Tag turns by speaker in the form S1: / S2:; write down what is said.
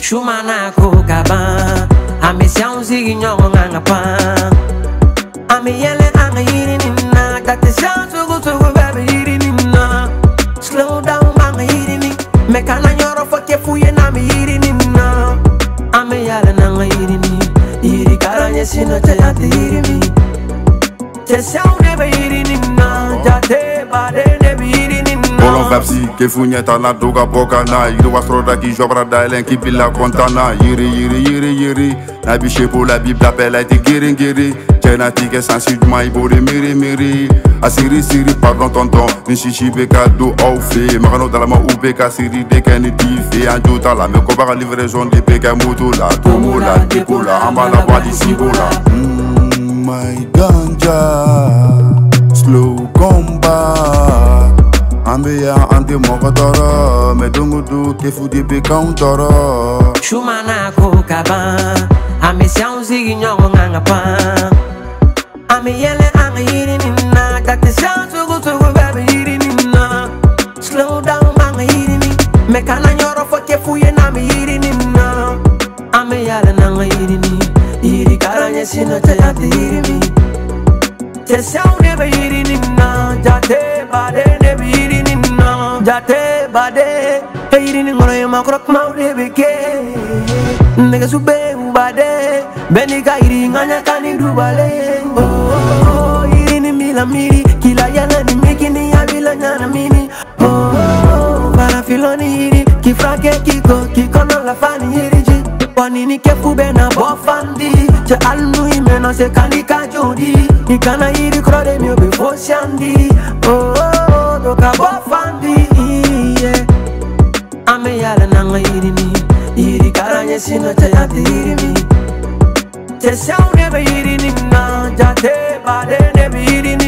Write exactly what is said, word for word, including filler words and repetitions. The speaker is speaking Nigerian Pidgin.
S1: Shumana ko kaban ame siang sigi nyong ngapa ame yele anga yiri nina kate siang sugu sugu baby yiri nina slow down anga yiri ni mekana nyoro foke fuye na me yiri nina ame yele nanga yiri ni yiri karanye sino chayate yiri mi te siang nebe yiri nina jate bade nebe yiri nina
S2: Bolon vapsi, ke funyeta na doga bokana Yiri wasroda ki jobra dailen ki pila kontana Yiri yiri yiri yiri Na biche pour la bible d'appel a été guéri guéri Tchena tige sensu du maïbo de miri miri A siri siri pardon tonton Nishishi beka do outfit Marano dans la main ou beka siri de keni difi Anjo tala me kobara livraison de beka moto la Tomo la depo la Ambala wadi sibola Mmm my ganja Slow combat Ambe ya ante moko toro Me dungu du ke fudi be countoro
S1: Shumana ko kaban ame siang sigi nyong ngapa ame yele anga yiri nina kate siang sugu sugu baby yiri nina slow down anga yiri ni mekana nyoro foke fuye na me yiri nina ame yele nanga yiri ni yiri karanye sino chayate yiri mi te siang nebe yiri nina jate bade nebe yiri nina jate bade yiri ni ngoro yema krok maude beke nega sube ubade benika iri nganya kani dubale oh iri ni mila miri kila yana ni mikini ya bila nyana mini oh para filoni iri kifrake kiko kiko no la fani iri ji wanini kefu bena bofandi che alnu imeno se kanika jodi ikana iri krode mi obe foshandi oh doka bofandi yeah ame yala nanga iri ni iri karanye sino chayate iri mi te siang nebe iri nina jate bade nebe iri